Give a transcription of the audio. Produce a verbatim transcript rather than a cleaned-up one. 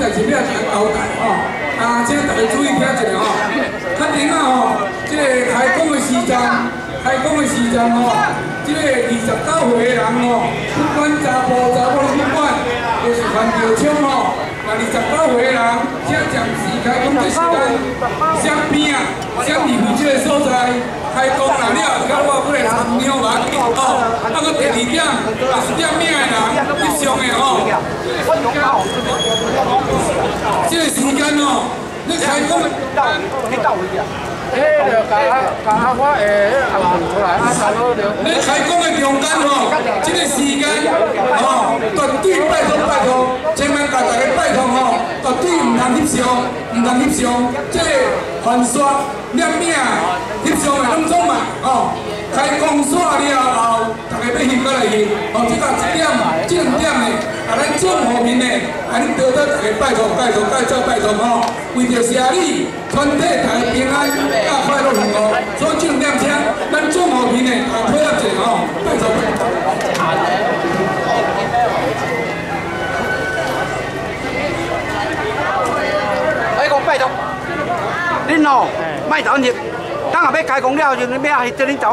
代志要来交代吼。啊，请大家注意听一下吼。较顶啊吼，这个开工的时阵，开工的时阵吼，这个二十九岁的人吼，不管查甫查某不管，都是犯着枪吼。啊，二十九岁的人，请暂时开工这时间，相边啊，相离开这个所在。 开工啦了，甲我过来参鸟嘛，哦，啊个第二点，啊是点命的人，翕相的吼。这个时间哦，你开工的，你到位啊？诶，就甲甲我诶阿问出来，啊，差不多就。你开工的中间吼，这个时间哦，绝对拜托拜托，千万甲大家拜托吼，绝对唔通翕相，唔通翕相，这个犯刷念命。 翕相的拢总嘛，哦，开工煞了后，大家要翕过来翕，哦，即个一点、正点的，啊，咱众和民的，啊，恁多多大家拜托、拜托、拜托、拜托吼，为着社里全体大家平安、甲快乐幸福，所正点请，咱众和民的啊配合者吼，拜托。哎，我拜托，恁哦，莫头入。 等下要开工了，就你要去叫恁走。